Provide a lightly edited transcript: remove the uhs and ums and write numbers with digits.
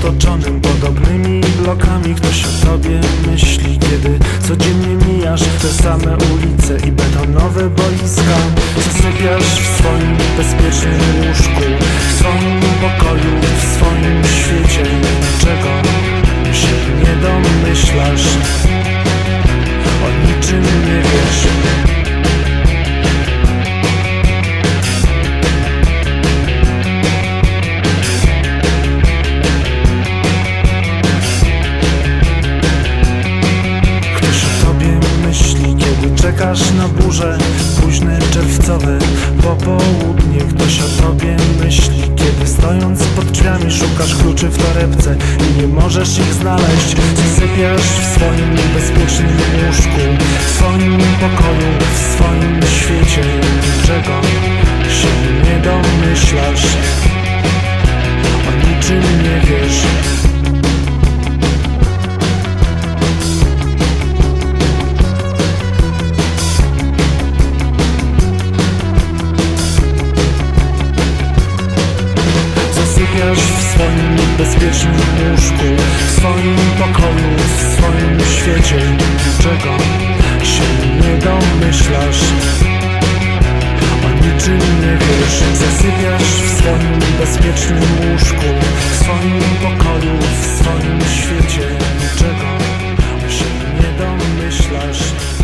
otoczonym podobnymi blokami. Ktoś o tobie myśli, kiedy codziennie mijasz te same ulice i betonowe boiska. Zasypiasz w swoim bezpiecznym łóżku, w swoim pokoju, w swoim świecie. Czego się nie domyślasz, o niczym nie wiesz. Czekasz na burzę, późne czerwcowe popołudnie. Ktoś o tobie myśli, kiedy stojąc pod drzwiami szukasz kluczy w torebce i nie możesz ich znaleźć. Zasypiasz w swoim bezpiecznym łóżku, w swoim pokoju, w swoim świecie. Czego się nie domyślasz, o niczym nie wiesz. Zasypiasz w swoim bezpiecznym łóżku, w swoim pokoju, w swoim świecie. Czego się nie domyślasz, o niczym nie wiesz. Zasypiasz w swoim bezpiecznym łóżku, w swoim pokoju, w swoim świecie. Czego się nie domyślasz.